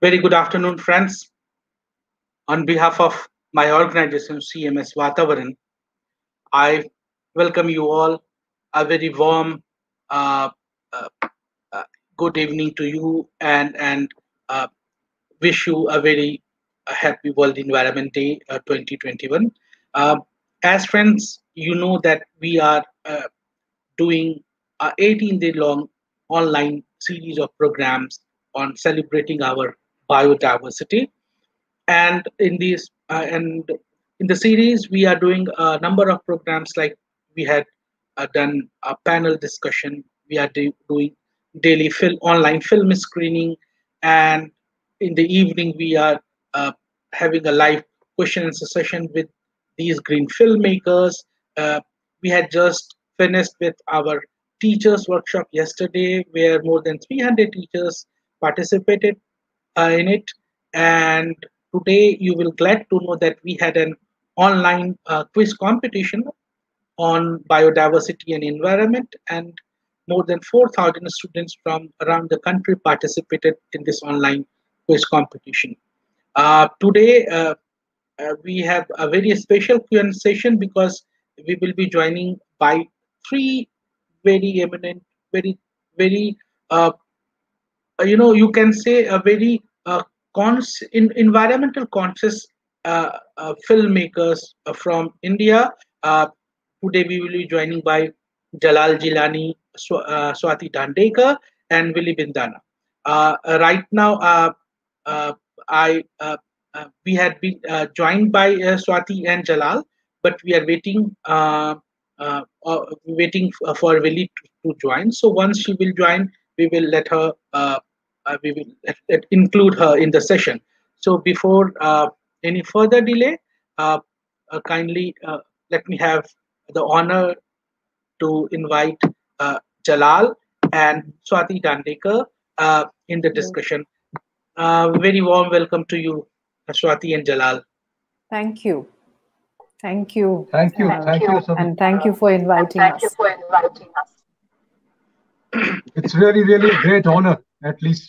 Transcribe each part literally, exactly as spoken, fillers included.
Very good afternoon, friends. On behalf of my organization, C M S Vatavaran, I welcome you all. A very warm uh, uh, uh, good evening to you, and and uh, wish you a very uh, happy World Environment Day uh, twenty twenty-one. Uh, as friends, you know that we are uh, doing a eighteen day long online series of programs on celebrating our biodiversity, and in these uh, and in the series we are doing a number of programs, like we had uh, done a panel discussion. We are do- doing daily film online film screening, and in the evening we are uh, having a live question and answer session with these green filmmakers. uh, we had just finished with our teachers workshop yesterday, where more than three hundred teachers participated uh, in it. And today you will glad to know that we had an online uh, quiz competition on biodiversity and environment, and more than four thousand students from around the country participated in this online quiz competition. Uh, today uh, uh, we have a very special Q and A session, because we will be joining by three very eminent, very, very uh, uh, you know, you can say a very uh, cons- in, environmental conscious uh, uh, filmmakers uh, from India. Uh, Today we will be joining by Jalal Jilani, Sw- uh, Swati Dandekar, and Valli Bindana. Uh, uh, right now, uh, uh, I uh, uh, we had been uh, joined by uh, Swati and Jalal, but we are waiting uh, uh, uh, waiting f- for Valli to, to join. So once she will join, we will let her uh, uh, we will let, let include her in the session. So before uh, any further delay, uh, uh, kindly uh, let me have the honor to invite uh, Jalal and Swati Dandekar uh, in the Hello. discussion. Uh, very warm welcome to you, Swati and Jalal. Thank you. Thank you. Thank you. Uh, Thank you, Swati. and thank you for inviting us. It's really, really a great honor, at least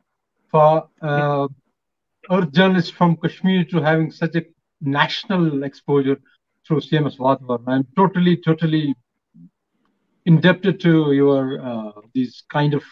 for uh, our journalists from Kashmir to having such a national exposure through C M S Vatvar. I'm totally, totally indebted to your uh, these kind of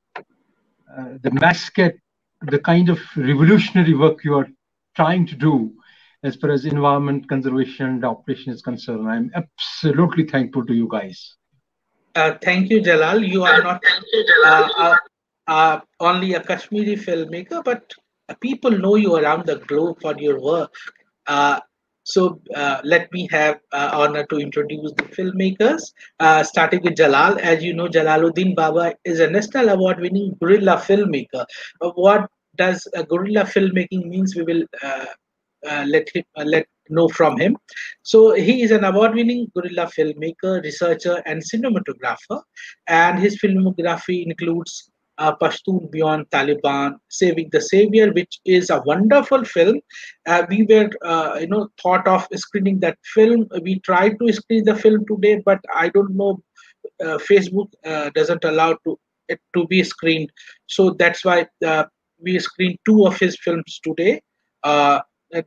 uh, the mascot, the kind of revolutionary work you are trying to do as far as environment conservation and operation is concerned. I'm absolutely thankful to you guys. Uh, thank you, Jalal. You are not uh, uh, uh, only a Kashmiri filmmaker, but uh, people know you around the globe for your work. Uh, so uh, let me have uh, honor to introduce the filmmakers, uh, starting with Jalal. As you know, Jalal Ud Din Baba is a national award-winning guerrilla filmmaker. Uh, what does a guerrilla filmmaking means? We will uh, uh, let him uh, let know from him. So he is an award-winning guerrilla filmmaker, researcher, and cinematographer, and his filmography includes uh, Pashtun Beyond Taliban, Saving the Savior, which is a wonderful film. Uh, we were, uh, you know, thought of screening that film. We tried to screen the film today, but I don't know. Uh, Facebook uh, doesn't allow to it to be screened, so that's why uh, we screened two of his films today. Uh,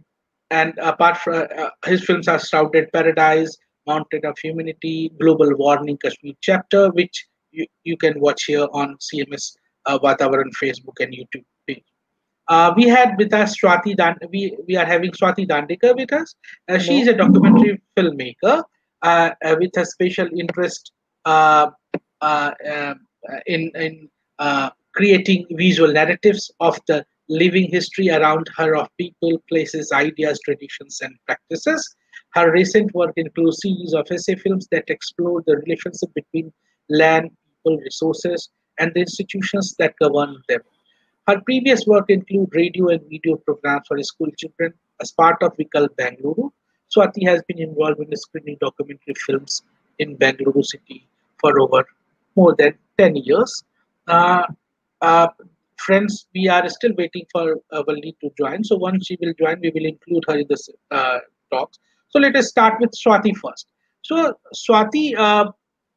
and apart from uh, his films are Shrouded Paradise, Mountain of Humanity, Global Warning Kashmir Chapter, which you, you can watch here on C M S uh, Vatavaran Facebook and YouTube page. Uh, we had with us Swati Dan. We, we are having Swati Dandekar with us. Uh, she is Hello. a documentary filmmaker uh, uh, with a special interest uh, uh, uh, in in uh, creating visual narratives of the living history around her of people, places, ideas, traditions, and practices. Her recent work includes series of essay films that explore the relationship between land, people, resources, and the institutions that govern them. Her previous work include radio and video programs for school children as part of Vikalp Bengaluru. Swati has been involved in screening documentary films in Bengaluru city for over more than ten years. Uh, uh, Friends, we are still waiting for uh, Valli to join. So once she will join, we will include her in the uh, talks. So let us start with Swati first. So Swati, uh,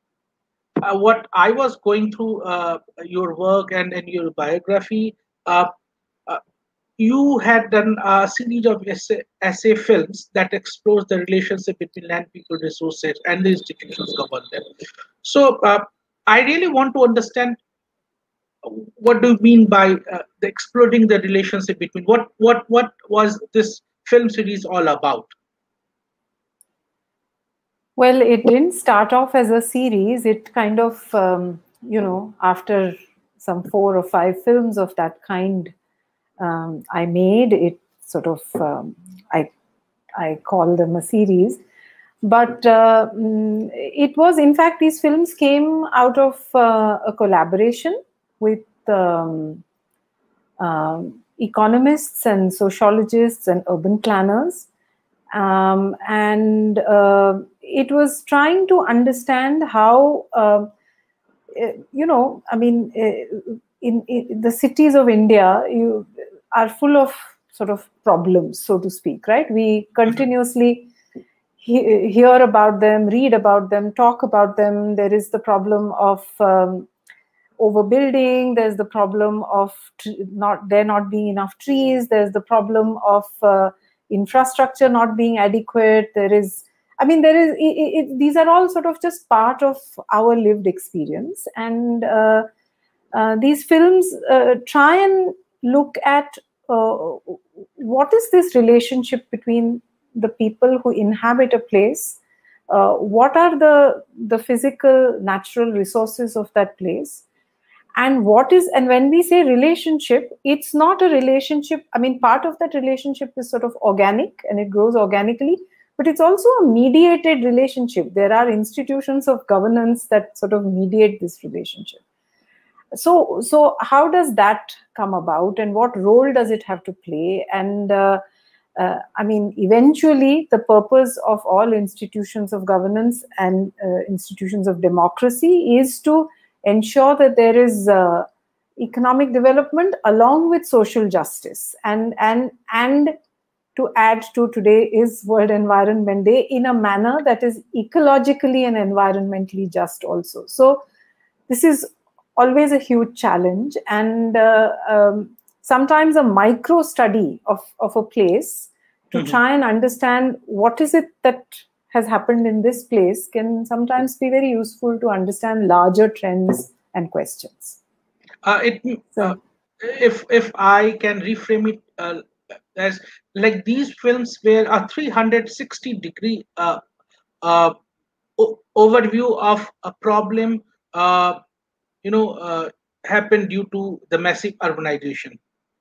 uh, what I was going through uh, your work and, and your biography, uh, uh, you had done a series of essay, essay films that explores the relationship between land, people, resources, and the institutions govern them. So uh, I really want to understand what do you mean by uh, the exploring the relationship between what what what was this film series all about? Well, it didn't start off as a series. It kind of, um, you know, after some four or five films of that kind, um, I made it sort of, um, I, I call them a series. But uh, mm, it was, in fact, these films came out of uh, a collaboration with um, um, economists and sociologists and urban planners. Um, and uh, it was trying to understand how, uh, you know, I mean, in, in the cities of India, you are full of sort of problems, so to speak, right? We continuously he, hear about them, read about them, talk about them. There is the problem of um, overbuilding. There's the problem of not there not being enough trees. There's the problem of uh, infrastructure not being adequate. There is, I mean, there is. It, it, these are all sort of just part of our lived experience, and uh, uh, these films uh, try and look at uh, what is this relationship between the people who inhabit a place. Uh, what are the the physical, natural resources of that place? And what is, and when we say relationship, it's not a relationship. I mean, part of that relationship is sort of organic and it grows organically, but it's also a mediated relationship. There are institutions of governance that sort of mediate this relationship. So, so how does that come about, and what role does it have to play? And uh, uh, I mean, eventually, the purpose of all institutions of governance and uh, institutions of democracy is to ensure that there is uh, economic development along with social justice, and and and to add to, today is World Environment Day, in a manner that is ecologically and environmentally just also. So this is always a huge challenge, and uh, um, sometimes a micro study of, of a place to mm-hmm. try and understand what is it that has happened in this place can sometimes be very useful to understand larger trends and questions. Uh, it, so, uh, if if I can reframe it uh, as like these films were a three hundred sixty degree uh, uh, overview of a problem, uh, you know, uh, happened due to the massive urbanization.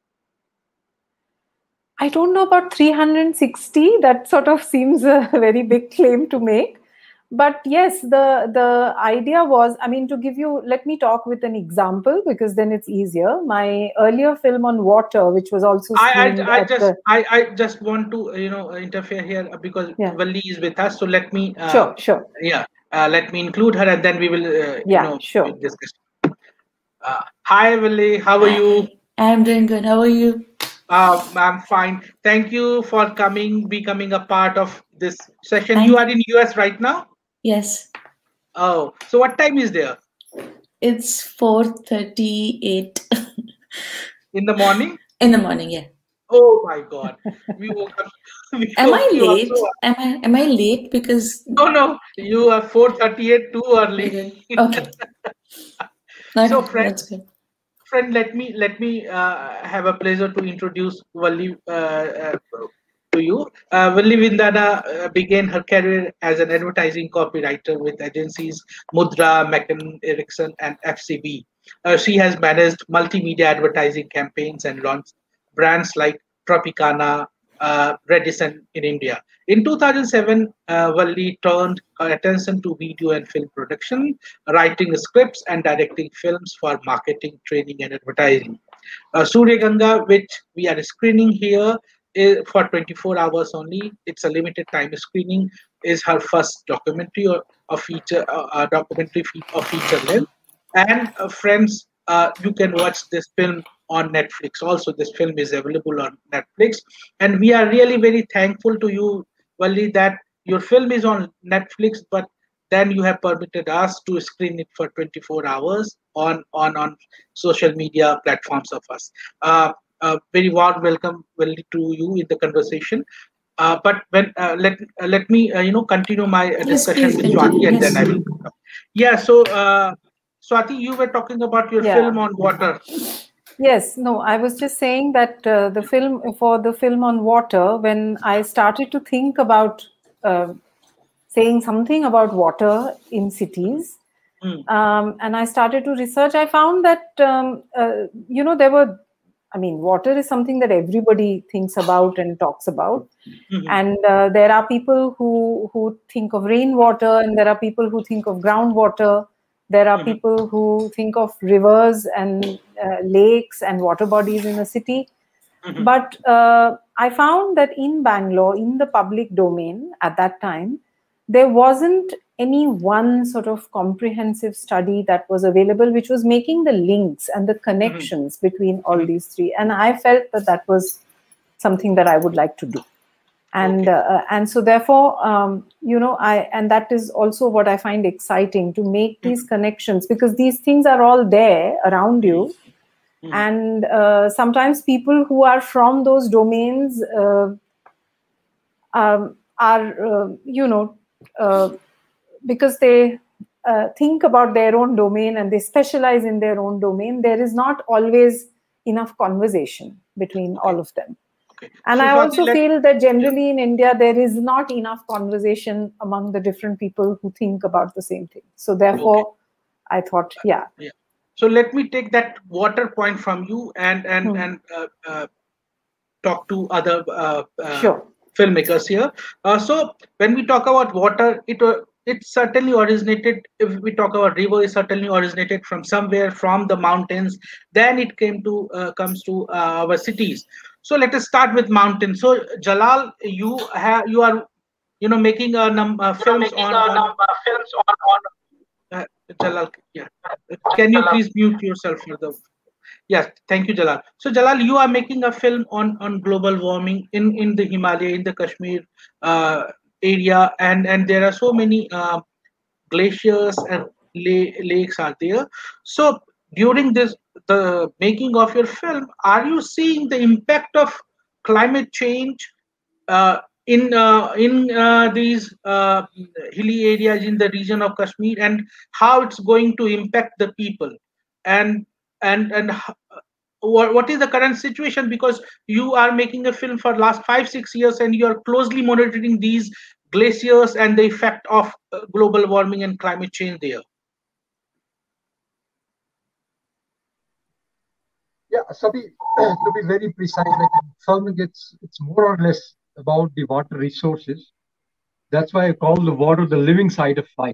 I don't know about three hundred sixty. That sort of seems a very big claim to make. But yes, the, the idea was, I mean, to give you, let me talk with an example because then it's easier. My earlier film on water, which was also screened I, I, I at just the... I, I just want to, you know, interfere here because yeah. Valli is with us. So let me... Uh, sure, sure. Yeah, uh, let me include her and then we will, uh, yeah, you know, sure. discuss. Uh, hi, Valli. How are you? I'm doing good. How are you? Uh, I'm fine. Thank you for coming, becoming a part of this session. Thank you are in U S right now? Yes. Oh, so what time is there? It's four thirty-eight. In the morning? In the morning, yeah. Oh my God. We woke up. We am I late? So am I am I late because... No, no. You are four thirty-eight too early. Okay. Not, so friend, that's good. Friend, let me let me uh, have a pleasure to introduce Valli uh, uh, to you. Uh, Valli Bindana uh, began her career as an advertising copywriter with agencies Mudra, McKinnon, Erickson, and F C B. Uh, she has managed multimedia advertising campaigns and launched brands like Tropicana, uh, Redison in India. In two thousand seven, uh, Valli turned her attention to video and film production, writing scripts and directing films for marketing, training, and advertising. Uh, Surya Ganga, which we are screening here, is for twenty-four hours only. It's a limited time screening. Is her first documentary or a feature, uh, a documentary of feature length. And uh, friends, uh, you can watch this film on Netflix. Also, this film is available on Netflix, and we are really very thankful to you, Valli, that your film is on Netflix, but then you have permitted us to screen it for twenty-four hours on on on social media platforms of us. Uh, uh, very warm welcome well to you in the conversation. Uh, but when uh, let uh, let me uh, you know continue my uh, Yes, discussion please with Swati, continue. and then Yes. I will. Yeah. So uh, Swati, you were talking about your Yeah. film on water. Yes, no, I was just saying that uh, the film, for the film on water, when I started to think about uh, saying something about water in cities, Mm. um, and I started to research, I found that, um, uh, you know, there were, I mean, water is something that everybody thinks about and talks about. Mhm. And uh, there are people who, who think of rainwater, and there are people who think of groundwater. There are Mhm. people who think of rivers and uh, lakes and water bodies in a city. Mhm. But uh, I found that in Bangalore, in the public domain at that time, there wasn't any one sort of comprehensive study that was available, which was making the links and the connections between all Mhm. these three. And I felt that that was something that I would like to do. And Okay. uh, and so therefore, um, you know, I and that is also what I find exciting, to make these connections, because these things are all there around you. Mhm. And uh, sometimes people who are from those domains uh, um, are, uh, you know, uh, because they uh, think about their own domain and they specialize in their own domain, there is not always enough conversation between Okay. all of them. Okay. And So I Swati, also let feel that generally in India, there is not enough conversation among the different people who think about the same thing. So okay. therefore, I thought, yeah. Yeah. So let me take that water point from you and and Hmm. and uh, uh, talk to other uh, uh, Sure. filmmakers here. Uh, so when we talk about water, it uh, it certainly originated. If we talk about river, it certainly originated from somewhere, from the mountains. Then it came to uh, comes to uh, our cities. So let us start with mountains. So Jalal, you have you are you know making a num uh, You know, films making on a on number films on on uh, Jalal. Yeah, can you please mute yourself for the Yes, thank you, Jalal. So, Jalal, you are making a film on, on global warming in, in the Himalaya, in the Kashmir uh, area, and, and there are so many uh, glaciers and la- lakes are there. So, during this the making of your film, are you seeing the impact of climate change uh, in uh, in uh, these uh, hilly areas in the region of Kashmir, and how it's going to impact the people, and and and h- what, what is the current situation, because you are making a film for last five six years and you are closely monitoring these glaciers and the effect of uh, global warming and climate change there. Yeah, Sabi, to be very precise, like farming, it's it's more or less about the water resources. That's why I call the water the living side of life.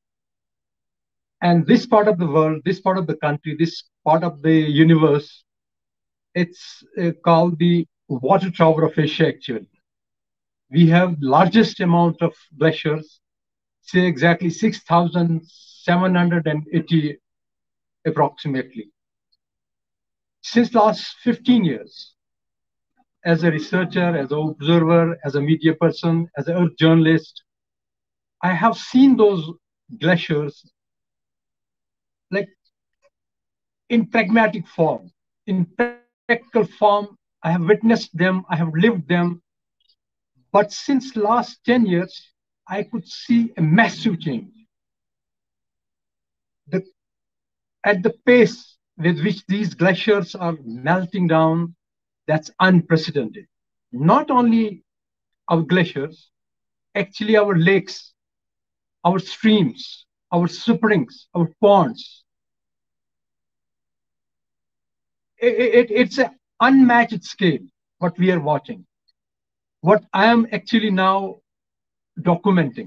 And this part of the world, this part of the country, this part of the universe, it's uh, called the water tower of Asia. Actually, we have largest amount of glaciers, say exactly six thousand seven hundred eighty approximately. Since last fifteen years, as a researcher, as an observer, as a media person, as an earth journalist, I have seen those glaciers like in pragmatic form, in practical form. I have witnessed them, I have lived them. But since last ten years, I could see a massive change. The, at the pace with which these glaciers are melting down, that's unprecedented. Not only our glaciers, actually our lakes, our streams, our springs, our ponds. It, it, it's an unmatched scale, what we are watching. What I am actually now documenting.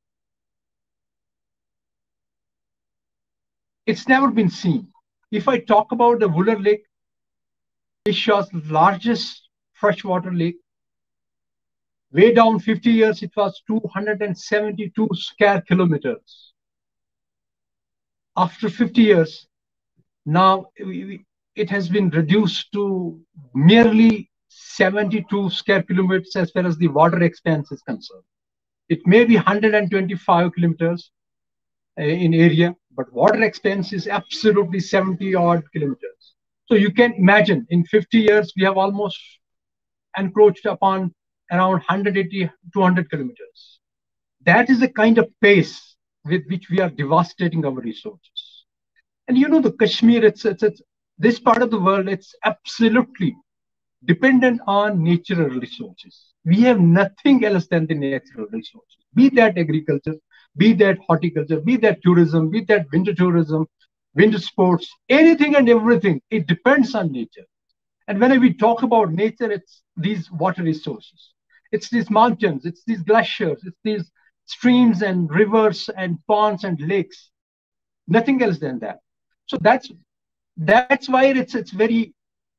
It's never been seen. If I talk about the Wuller Lake, Asia's largest freshwater lake, way down fifty years, it was two hundred seventy-two square kilometers. After fifty years, now it has been reduced to merely seventy-two square kilometers as far as the water expanse is concerned. It may be one hundred twenty-five kilometers in area, but water expanse is absolutely seventy odd kilometers. So you can imagine in fifty years, we have almost encroached upon around one hundred eighty, two hundred kilometers. That is the kind of pace with which we are devastating our resources. And you know, the Kashmir, it's, it's, it's this part of the world, it's absolutely dependent on natural resources. We have nothing else than the natural resources, be that agriculture, be that horticulture, be that tourism, be that winter tourism, winter sports, anything and everything. It depends on nature. And when we talk about nature, it's these water resources. It's these mountains, it's these glaciers, it's these streams and rivers and ponds and lakes. Nothing else than that. So that's that's why it's it's very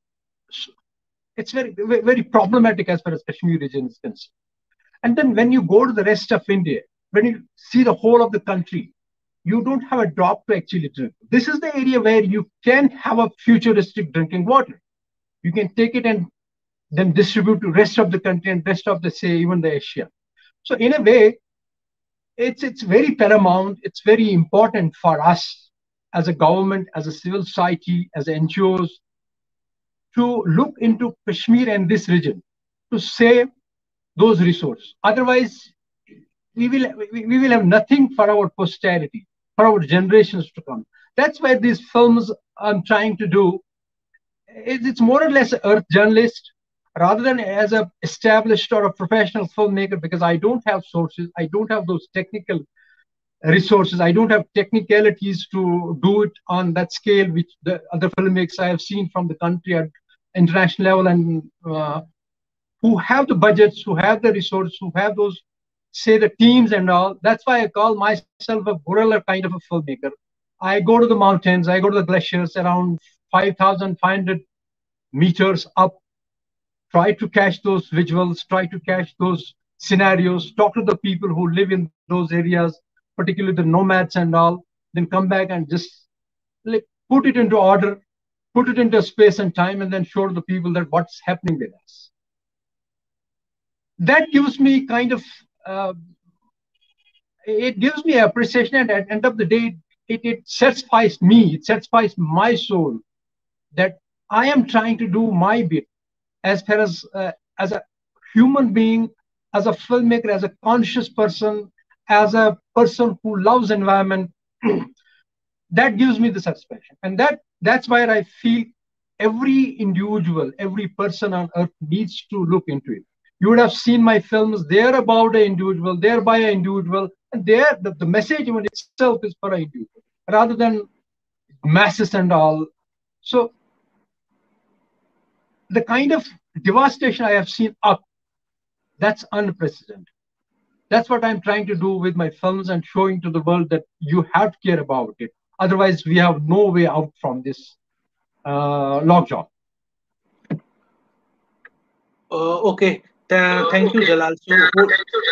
it's very very problematic as far as Kashmir region is concerned. And then when you go to the rest of India, when you see the whole of the country, you don't have a drop to actually drink. This is the area where you can have a futuristic drinking water. You can take it and then distribute to rest of the country and rest of the, say, even the Asia. So in a way, it's it's very paramount. It's very important for us as a government, as a civil society, as N G Os, to look into Kashmir and this region to save those resources. Otherwise, we will we, we will have nothing for our posterity, for our generations to come. That's why these films I'm trying to do. It's more or less an earth journalist rather than as a established or a professional filmmaker, because I don't have sources, I don't have those technical resources, I don't have technicalities to do it on that scale which the other filmmakers I have seen from the country at international level, and uh, who have the budgets, who have the resources, who have those, say, the teams and all. That's why I call myself a guerrilla kind of a filmmaker. I go to the mountains, I go to the glaciers around five thousand five hundred meters up, try to catch those visuals, try to catch those scenarios, talk to the people who live in those areas, particularly the nomads and all, then come back and just like put it into order, put it into space and time, and then show the people that what's happening with us. That gives me kind of, uh, it gives me appreciation, and at the end of the day, it, it satisfies me, it satisfies my soul that I am trying to do my bit as far as uh, as a human being, as a filmmaker, as a conscious person, as a person who loves environment. That gives me the satisfaction, and that that's why I feel every individual, every person on earth needs to look into it. You would have seen my films; they're about an individual, they're by an individual, and they're the, the message even itself is for an individual rather than masses and all. So the kind of devastation I have seen up, that's unprecedented. That's what I'm trying to do with my films and showing to the world that you have to care about it. Otherwise, we have no way out from this uh, lockjaw. Uh, okay, Th- thank you, Jalal. So, hold,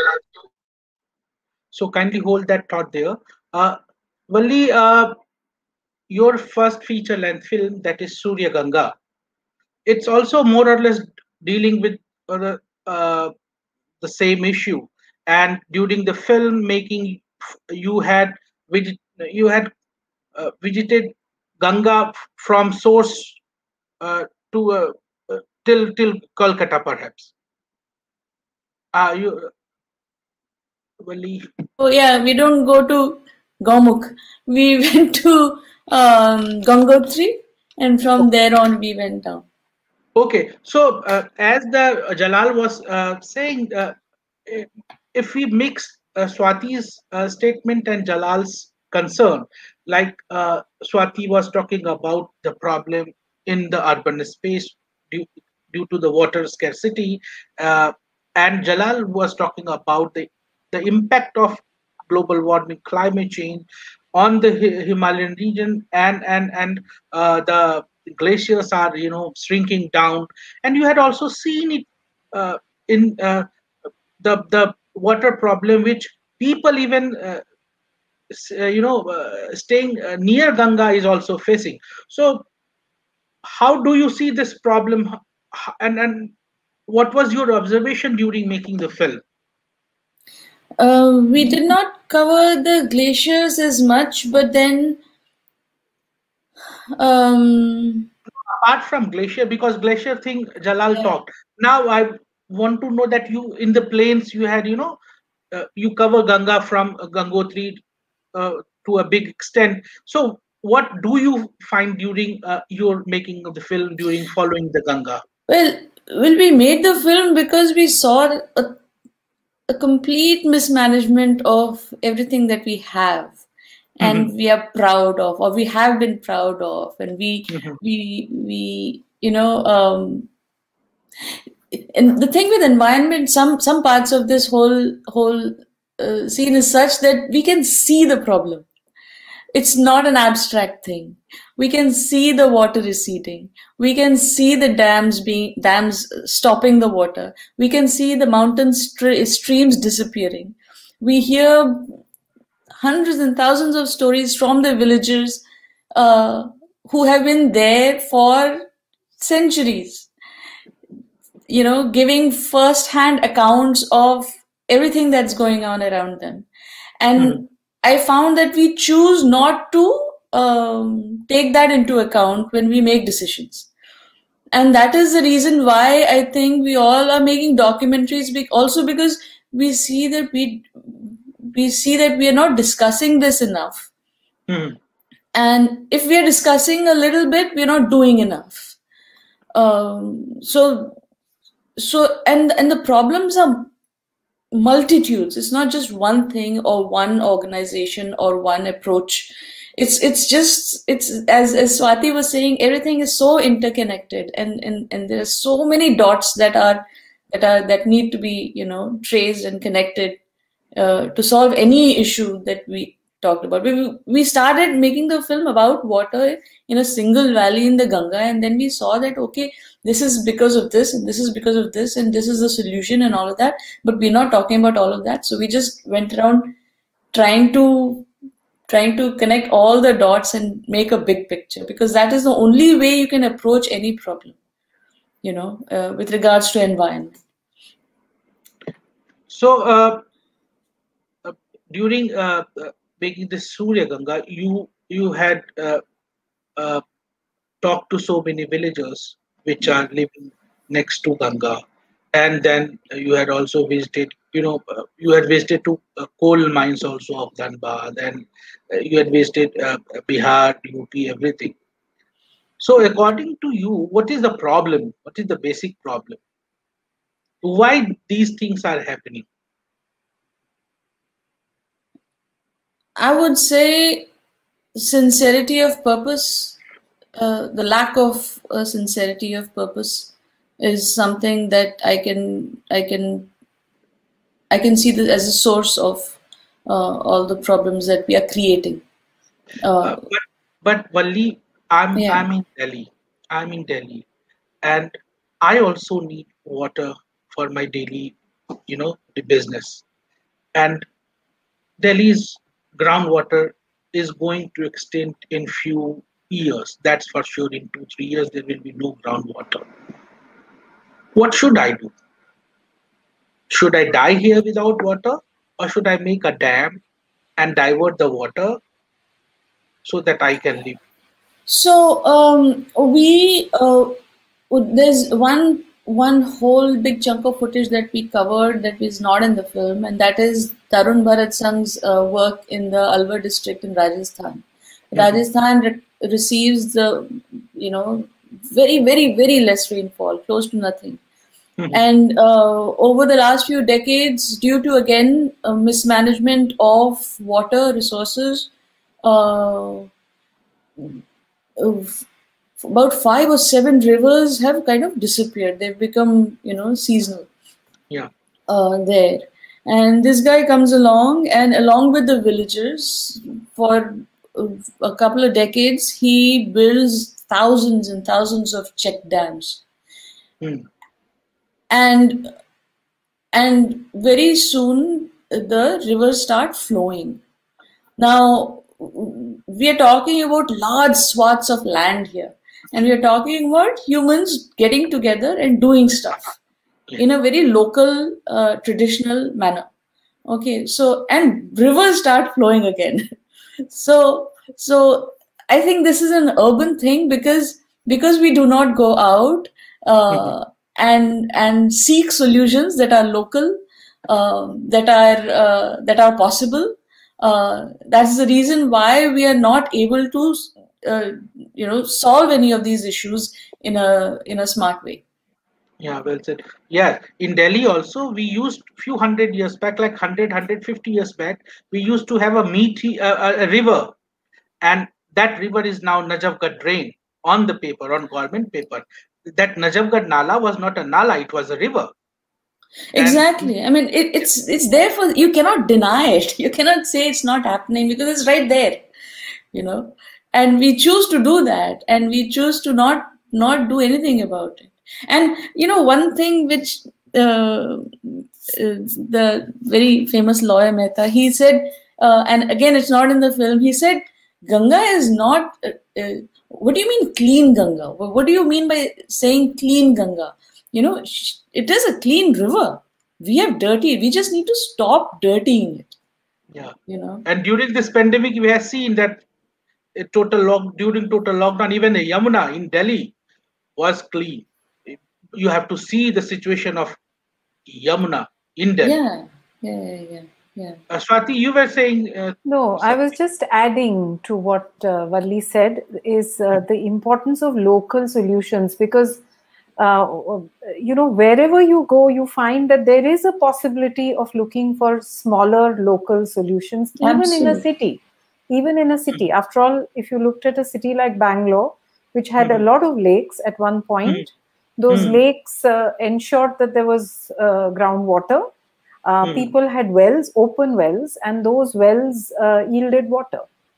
so kindly hold that thought there. Uh, Valli, uh, your first feature-length film, that is Surya Ganga, it's also more or less dealing with uh, uh, the same issue. And during the film making, you had visit, you had uh, visited Ganga from source uh, to uh, uh, till till Kolkata, perhaps. Uh, you, Valli. Oh yeah, we don't go to Gomukh. We went to um, Gangotri, and from there on we went down. Okay, so uh, as the uh, Jalal was uh, saying, uh, i- if we mix uh, Swati's uh, statement and Jalal's concern, like uh, Swati was talking about the problem in the urban space due, due to the water scarcity, uh, and Jalal was talking about the, the impact of global warming, climate change on the Hi- Himalayan region, and and and uh, the glaciers are, you know, shrinking down, and you had also seen it uh, in uh, the the water problem which people even uh, s- uh, you know uh, staying uh, near Ganga is also facing. So how do you see this problem, H- and and what was your observation during making the film? Uh, we did not cover the glaciers as much, but then um, apart from glacier, because glacier thing Jalal Yeah. talked. Now I want to know that you in the plains you had, you know, uh, you cover Ganga from uh, Gangotri uh, to a big extent. So what do you find during uh, your making of the film, during following the Ganga? Well, well, we made the film because we saw a, a complete mismanagement of everything that we have, Hmm. and we are proud of, or we have been proud of, and we Hmm. we we you know. Um, and the thing with environment, some some parts of this whole whole uh, scene is such that we can see the problem. It's not an abstract thing. We can see the water receding. We can see the dams being dams stopping the water. We can see the mountain stre- streams disappearing. We hear hundreds and thousands of stories from the villagers uh, who have been there for centuries, you know, giving first-hand accounts of everything that's going on around them. Hmm. And I found that we choose not to um, take that into account when we make decisions. And that is the reason why I think we all are making documentaries, be- also because we see that we we see that we are not discussing this enough. Hmm. And if we are discussing a little bit, we're not doing enough. Um, so so and and the problems are multitudes. It's not just one thing or one organization or one approach. It's it's just it's as as Swati was saying, everything is so interconnected, and and and there are so many dots that are that are that need to be, you know, traced and connected uh, to solve any issue that we talked about. We we started making the film about water in a single valley in the Ganga, and then we saw that okay, this is because of this, and this is because of this, and this is the solution, and all of that. But we're not talking about all of that, so we just went around trying to trying to connect all the dots and make a big picture, because that is the only way you can approach any problem, you know, uh, with regards to environment. So uh, uh, during uh, uh, making the Surya Ganga, you you had uh, uh, talked to so many villagers which are living next to Ganga, and then uh, you had also visited, you know, uh, you had visited to uh, coal mines also of Dhanbad, and uh, you had visited uh, Bihar, U P, everything. So according to you, what is the problem? What is the basic problem? Why these things are happening? I would say sincerity of purpose. Uh, the lack of uh, sincerity of purpose is something that I can I can I can see this as a source of uh, all the problems that we are creating. Uh, Uh, but but Valli, I'm yeah. I'm in Delhi. I'm in Delhi, and I also need water for my daily, you know, the business. And Delhi's groundwater is going to extend in few years. That's for sure. In two three years, there will be no groundwater. What should I do? Should I die here without water, or should I make a dam and divert the water so that I can live? So um, we uh, would- there's one one whole big chunk of footage that we covered that is not in the film, and that is Tarun Bharat Sangh's uh, work in the Alwar district in Rajasthan. Mhm. Rajasthan re- receives the, you know, very very very less rainfall, close to nothing. Mhm. And uh, over the last few decades, due to again uh, mismanagement of water resources, uh, uh, about five or seven rivers have kind of disappeared. They've become, you know, seasonal Yeah. uh, there. And this guy comes along, and along with the villagers, for uh, a couple of decades, he builds thousands and thousands of check dams. Mm. And and very soon the rivers start flowing. Now, we are talking about large swaths of land here, and we are talking about humans getting together and doing stuff Yeah. in a very local, uh, traditional manner. Okay, so and rivers start flowing again. so, so I think this is an urban thing because because we do not go out uh, and and seek solutions that are local, uh, that are uh, that are possible. Uh, that's the reason why we are not able to, uh, you know, solve any of these issues in a in a smart way. Yeah, well said. Yeah, in Delhi also, we used few hundred years back, like one hundred, one hundred fifty years back, we used to have a meaty uh, a river, and that river is now Najafgarh drain on the paper, on government paper. That Najafgarh Nala was not a Nala, it was a river. And Exactly. I mean, it, it's it's there for, you cannot deny it. You cannot say it's not happening because it's right there, you know. And we choose to do that, and we choose to not not do anything about it. And you know, one thing which uh, uh, the very famous lawyer Mehta, he said, uh, and again, it's not in the film. He said, Ganga is not. Uh, uh, what do you mean clean Ganga? What do you mean by saying clean Ganga? You know, it is a clean river. We have dirty. We just need to stop dirtying it. yeah, You know. and during this pandemic, we have seen that a total lock during total lockdown, even the Yamuna in Delhi was clean. You have to see the situation of Yamuna in Delhi. Yeah, yeah, yeah, yeah. yeah. Uh, Swati, you were saying. Uh, No, I was just adding to what uh, Valli said is uh, the importance of local solutions, because uh, you know, wherever you go, you find that there is a possibility of looking for smaller local solutions, even Absolutely. in a city. Even in a city. After all, if you looked at a city like Bangalore, which had Mhm. a lot of lakes at one point, those Mhm. lakes uh, ensured that there was uh, groundwater. Uh, Hmm. People had wells, open wells, and those wells uh, yielded water.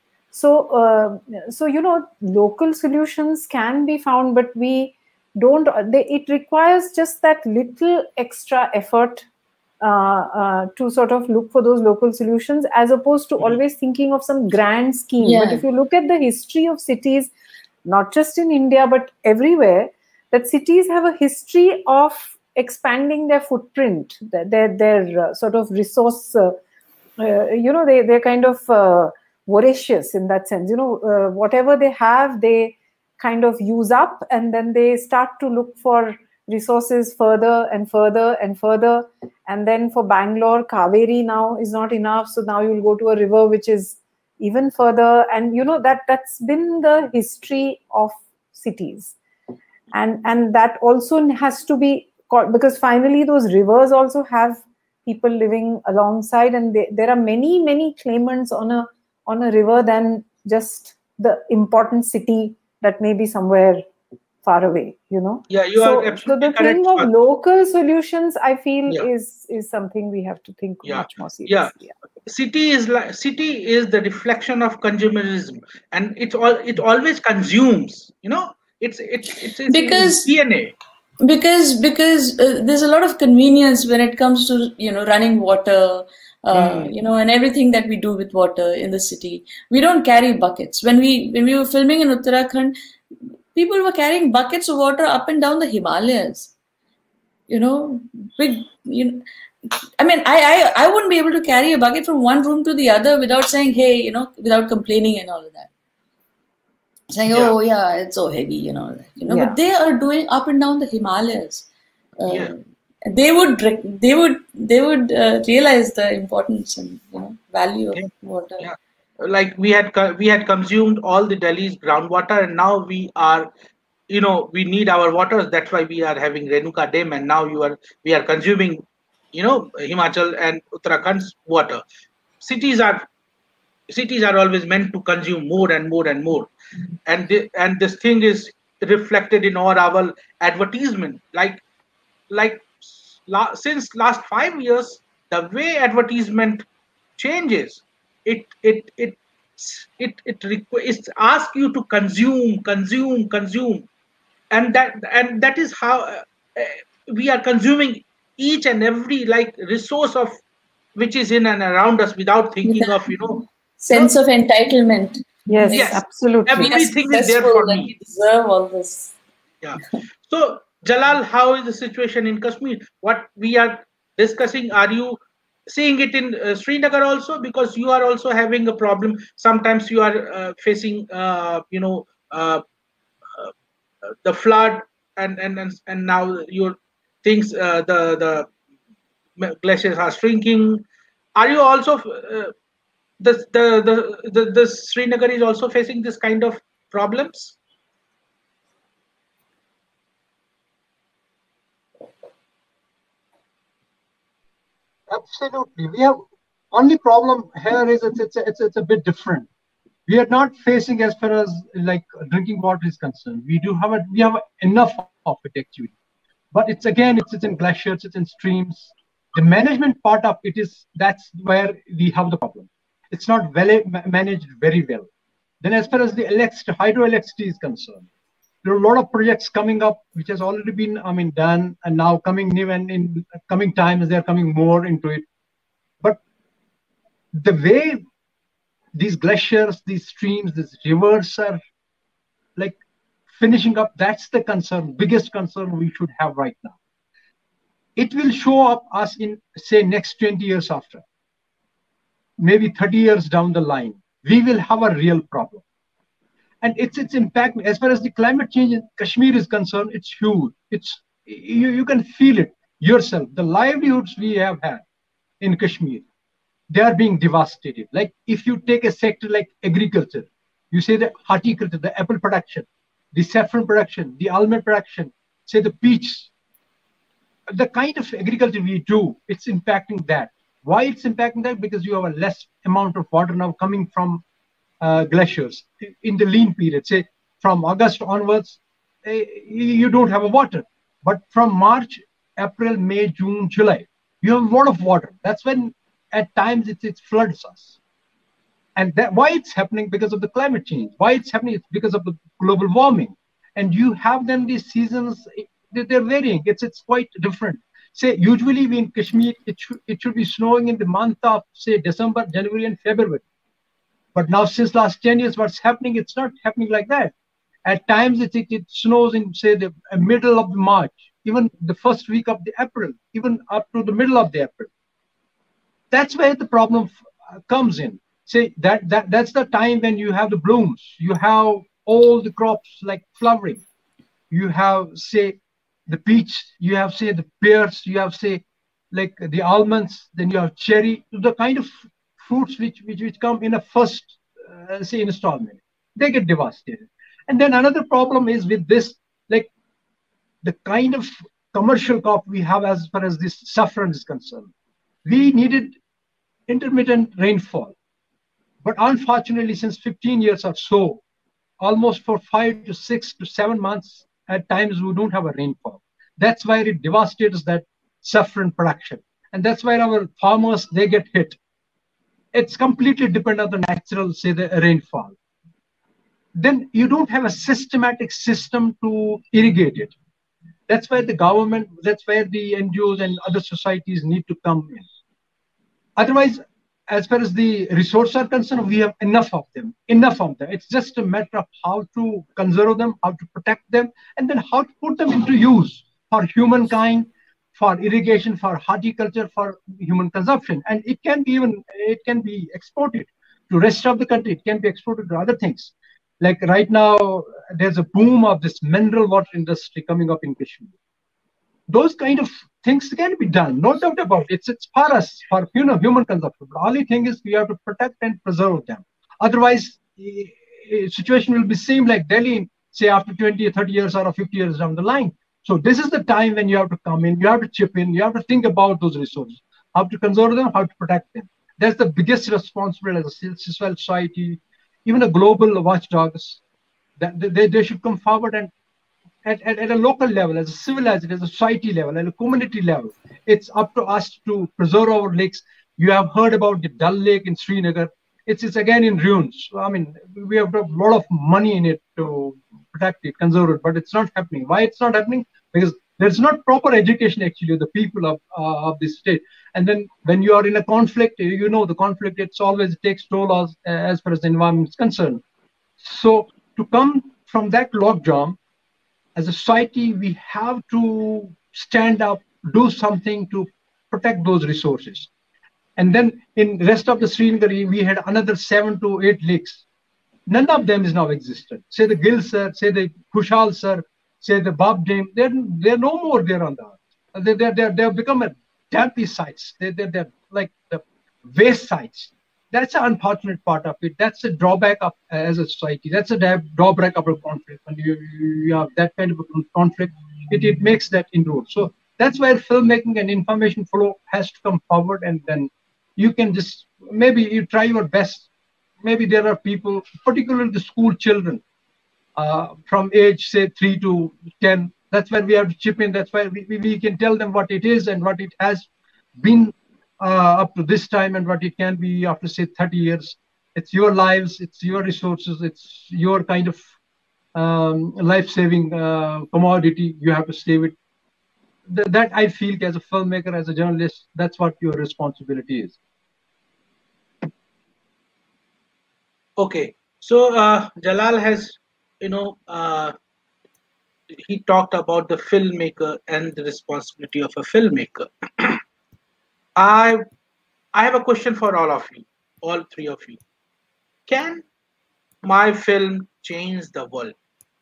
So, uh, so you know, local solutions can be found, but we don't. They, it requires just that little extra effort uh, uh, to sort of look for those local solutions, as opposed to always thinking of some grand scheme. Yeah. But if you look at the history of cities, not just in India but everywhere, that cities have a history of expanding their footprint, their their, their uh, sort of resource. Uh, uh, you know, they they're kind of uh, voracious in that sense. You know, uh, whatever they have, they kind of use up, and then they start to look for resources further and further and further. And then for Bangalore, Kaveri now is not enough, so now you'll go to a river which is even further. And you know, that that's been the history of cities, and and that also has to be caught, because finally those rivers also have people living alongside, and they, there are many many claimants on a on a river than just the important city that may be somewhere far away, you know. Yeah, you so, are so absolutely the correct, thing of Swati. local solutions, I feel, Yeah. is is something we have to think Yeah, much more yeah. seriously. City is like city is the reflection of consumerism, and it's all it always consumes. You know, it's it's it's, it's in its Because D N A. because because uh, there's a lot of convenience when it comes to, you know, running water, uh, Hmm. you know, and everything that we do with water in the city. We don't carry buckets. When we when we were filming in Uttarakhand, people were carrying buckets of water up and down the Himalayas. You know, big. You know, I mean, I, I I wouldn't be able to carry a bucket from one room to the other without saying, hey, you know, without complaining and all of that. Saying, Yeah. oh yeah, it's so heavy, you know, you know. Yeah. But they are doing up and down the Himalayas. Uh, Yeah. They would they would they would uh, realize the importance and, you know, value of Yeah. water. Yeah. Like we had co- we had consumed all the Delhi's groundwater, and now we are, you know, we need our waters. That's why we are having Renuka Dam, and now you are we are consuming, you know, Himachal and Uttarakhand's water. Cities are cities are always meant to consume more and more and more, and the, and this thing is reflected in all our advertisement. Like like la, since last five years, the way advertisement changes, it it it it it requ- it asks you to consume consume consume, and that and that is how uh, uh, we are consuming each and every like resource of which is in and around us without With thinking a of, you know you sense know of entitlement. Yes, Like, yes, absolutely. we are everything is there successful for and me. we deserve all this. Yeah. So, Jalal, how is the situation in Kashmir? What we are discussing, are you seeing it in uh, Srinagar also? Because you are also having a problem. Sometimes you are uh, facing, uh, you know, uh, the flood, and and and, and now your things, uh, the the glaciers are shrinking. Are you also uh, the, the the the the Srinagar is also facing this kind of problems? Absolutely. We have only problem here is it's it's it's, it's a bit different. We are not facing as far as like drinking water is concerned. We do have a, we have enough of it actually, but it's again it's, it's in glaciers, it's in streams. The management part of it is that's where we have the problem. It's not well managed very well. Then as far as the electricity, hydroelectricity is concerned, there are a lot of projects coming up which has already been I mean done, and now coming new, and in coming times they're coming more into it. But the way these glaciers, these streams, these rivers are like finishing up, that's the concern, biggest concern we should have right now. It will show up us in say next twenty years after, maybe thirty years down the line, we will have a real problem. And it's its impact as far as the climate change in Kashmir is concerned, it's huge. It's you, you can feel it yourself. The livelihoods we have had in Kashmir, they are being devastated. Like if you take a sector like agriculture, you say the horticulture, the apple production, the saffron production, the almond production, say the peach, the kind of agriculture we do, it's impacting that. Why it's impacting that? Because you have a less amount of water now coming from uh, glaciers in the lean period. Say from August onwards, eh, you don't have a water. But from March, April, May, June, July, you have a lot of water. That's when at times it, it floods us. And that, why it's happening? Because of the climate change. Why it's happening? It's because of the global warming. And you have then these seasons, they're varying. It's it's quite different. Say usually we in Kashmir, it should it should be snowing in the month of say December, January, and February. But now since last ten years, what's happening? It's not happening like that. At times it it, it snows in say the middle of March, even the first week of the April, even up to the middle of the April. That's where the problem comes in. Say that that that's the time when you have the blooms. You have all the crops like flowering. You have say the peach, you have say the pears, you have say like the almonds, then you have cherry, the kind of fruits which which, which come in a first uh, say installment. They get devastated. And then another problem is with this, like the kind of commercial crop we have as far as this saffron is concerned. We needed intermittent rainfall. But unfortunately, since fifteen years or so, almost for five to six to seven months, at times we don't have a rainfall. That's why it devastates that saffron production. And that's why our farmers, they get hit. It's completely dependent on the natural, say, the rainfall. Then you don't have a systematic system to irrigate it. That's why the government, that's where the N G Os and other societies need to come in. Otherwise, as far as the resources are concerned, we have enough of them, enough of them. It's just a matter of how to conserve them, how to protect them, and then how to put them into use for humankind, for irrigation, for horticulture, for human consumption. And it can be even, it can be exported to rest of the country. It can be exported to other things. Like right now, there's a boom of this mineral water industry coming up in Kashmir. Those kind of things can be done, no doubt about it. It's, it's for us, for you know, human consumption. The only thing is we have to protect and preserve them. Otherwise, the situation will be same like Delhi, say after twenty or thirty years or fifty years down the line. So this is the time when you have to come in, you have to chip in, you have to think about those resources, how to conserve them, how to protect them. That's the biggest responsibility as a civil society, even a global watchdogs, that they, they should come forward and At, at, at a local level, as a civilized, as a society level, at a community level, it's up to us to preserve our lakes. You have heard about the Dal Lake in Srinagar. It's, it's again in ruins. I mean, we have a lot of money in it to protect it, conserve it, but it's not happening. Why it's not happening? Because there's not proper education actually of the people of, uh, of this state. And then when you are in a conflict, you know the conflict, it's always it takes toll as, as far as the environment is concerned. So to come from that logjam, as a society, we have to stand up, do something to protect those resources. And then in the rest of the Srinagar, we had another seven to eight lakes. None of them is now existent. Say the Gil sir, say the Kushal sir, say the Bob Dame, they're, they're no more there on the earth. They, they, they, they've become a dumpy sites. They, they, they're like the waste sites. That's an unfortunate part of it. That's a drawback of uh, as a society. That's a drawback of a conflict. When you, you have that kind of a conflict, it, it makes that inroad. So that's where filmmaking and information flow has to come forward, and then you can just, maybe you try your best. Maybe there are people, particularly the school children, uh, from age, say, three to ten. That's where we have to chip in. That's why we, we, we can tell them what it is and what it has been uh, up to this time and what it can be after, say, thirty years. It's your lives, it's your resources, it's your kind of um, life-saving uh, commodity. You have to save it. Th that I feel as a filmmaker, as a journalist, that's what your responsibility is. Okay, so uh, Jalal has, you know, uh, he talked about the filmmaker and the responsibility of a filmmaker. I I have a question for all of you, all three of you. Can my film change the world?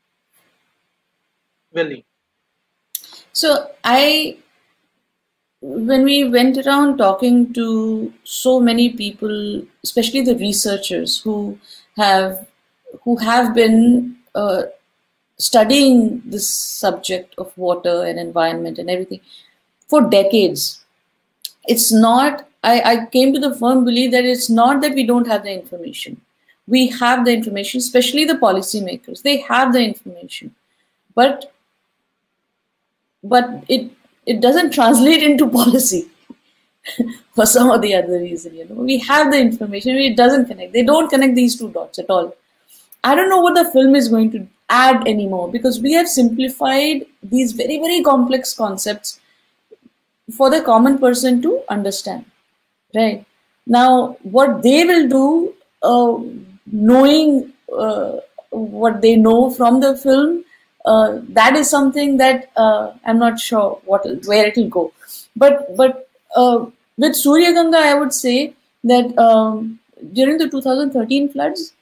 Valli. So I, when we went around talking to so many people, especially the researchers who have who have been uh, studying this subject of water and environment and everything for decades, it's not, I, I came to the firm belief that it's not that we don't have the information. We have the information, especially the policymakers. They have the information, but but it it doesn't translate into policy for some or the other reason. You know, we have the information, it doesn't connect. They don't connect these two dots at all. I don't know what the film is going to add anymore, because we have simplified these very, very complex concepts for the common person to understand. Right now, what they will do, uh, knowing uh, what they know from the film, uh, that is something that uh, I'm not sure what where it will go. But but uh, with Surya Ganga, I would say that um, during the two thousand thirteen floods,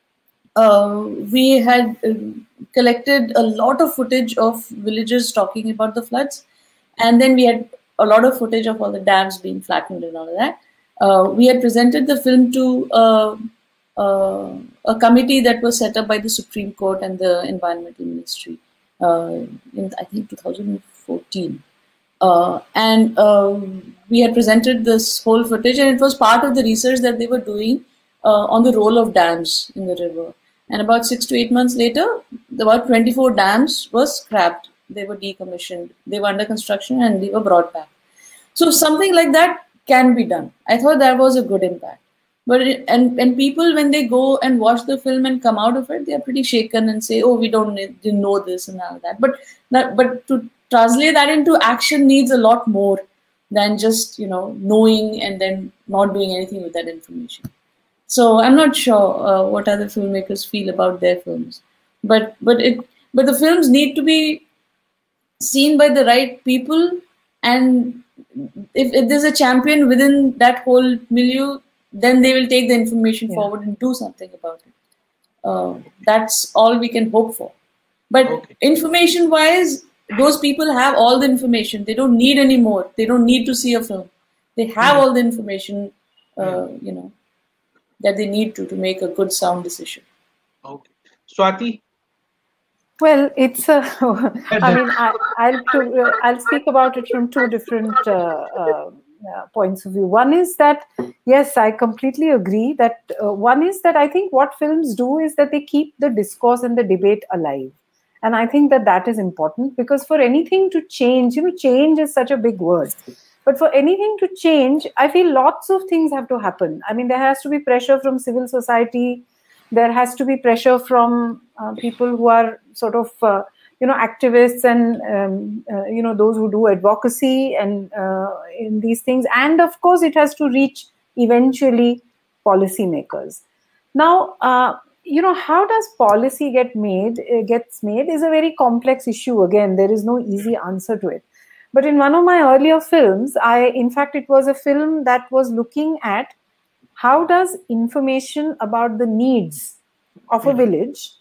uh, we had uh, collected a lot of footage of villagers talking about the floods, and then we had a lot of footage of all the dams being flattened and all of that. Uh, we had presented the film to uh, uh, a committee that was set up by the Supreme Court and the Environmental Ministry uh, in, I think, two thousand fourteen. Uh, and uh, we had presented this whole footage, and it was part of the research that they were doing uh, on the role of dams in the river. And about six to eight months later, about twenty-four dams were scrapped. They were decommissioned. They were under construction, and they were brought back. So something like that can be done. I thought that was a good impact. But it, and and people, when they go and watch the film and come out of it, they are pretty shaken and say, "Oh, we don't didn't know this and all that." But that, but to translate that into action needs a lot more than just, you know, knowing and then not doing anything with that information. So I'm not sure uh, what other filmmakers feel about their films, but but it but the films need to be seen by the right people, and if, if there's a champion within that whole milieu, then they will take the information yeah. forward and do something about it. Uh, that's all we can hope for. But okay. Information-wise, those people have all the information. They don't need any more. They don't need to see a film. They have yeah. all the information, uh, yeah. you know, that they need to to make a good, sound decision. Okay, Swati. Well, it's a. I mean, I, I'll to, I'll speak about it from two different uh, uh, uh, points of view. One is that yes, I completely agree that uh, one is that I think what films do is that they keep the discourse and the debate alive, and I think that that is important, because for anything to change, you know, change is such a big word. But for anything to change, I feel lots of things have to happen. I mean, there has to be pressure from civil society. There has to be pressure from uh, people who are sort of, uh, you know, activists and, um, uh, you know, those who do advocacy and uh, in these things. And of course, it has to reach eventually policymakers. Now, uh, you know, how does policy get made, uh, gets made is a very complex issue. Again, there is no easy answer to it. But in one of my earlier films, I, in fact, it was a film that was looking at how does information about the needs of a village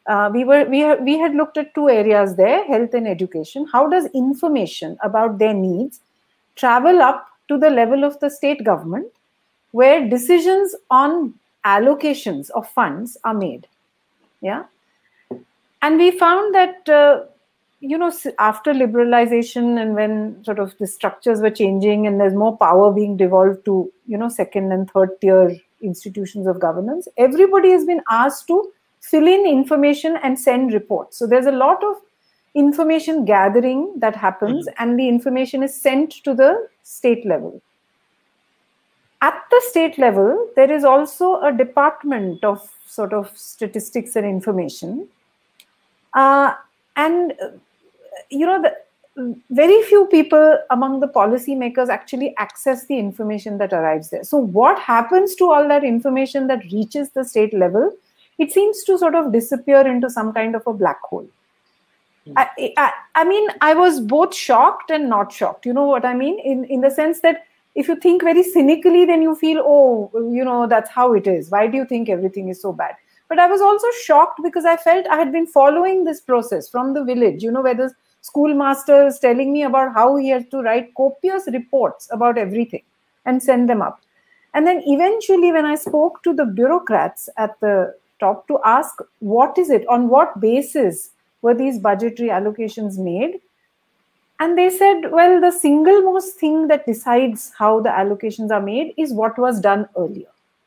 Uh, we were we ha- we had looked at two areas there: health and education. How does information about their needs travel up to the level of the state government, where decisions on allocations of funds are made? Yeah, and we found that uh, you know after liberalization and when sort of the structures were changing and there's more power being devolved to you know second and third tier institutions of governance, everybody has been asked to fill in information and send reports. So there's a lot of information gathering that happens, mm-hmm. and the information is sent to the state level. At the state level, there is also a department of sort of statistics and information. Uh, and, you know, the, very few people among the policymakers actually access the information that arrives there. So what happens to all that information that reaches the state level? It seems to sort of disappear into some kind of a black hole. Mm. I, I, I mean, I was both shocked and not shocked. You know what I mean? In, in the sense that if you think very cynically, then you feel, oh, you know, that's how it is. Why do you think everything is so bad? But I was also shocked because I felt I had been following this process from the village, you know, where the schoolmaster is telling me about how he has to write copious reports about everything and send them up. And then eventually when I spoke to the bureaucrats at the top to ask, what is it, on what basis were these budgetary allocations made? And they said, well, the single most thing that decides how the allocations are made is what was done earlier.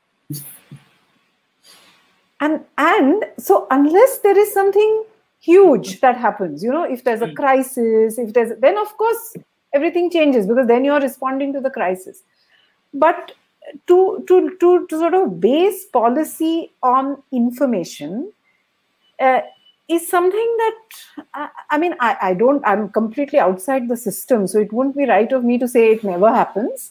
And, and so unless there is something huge that happens, you know, if there's a crisis, if there's, then of course everything changes because then you're responding to the crisis. But to, to, to, to sort of base policy on information uh, is something that, I, I mean, I, I don't, I'm completely outside the system, so it wouldn't be right of me to say it never happens.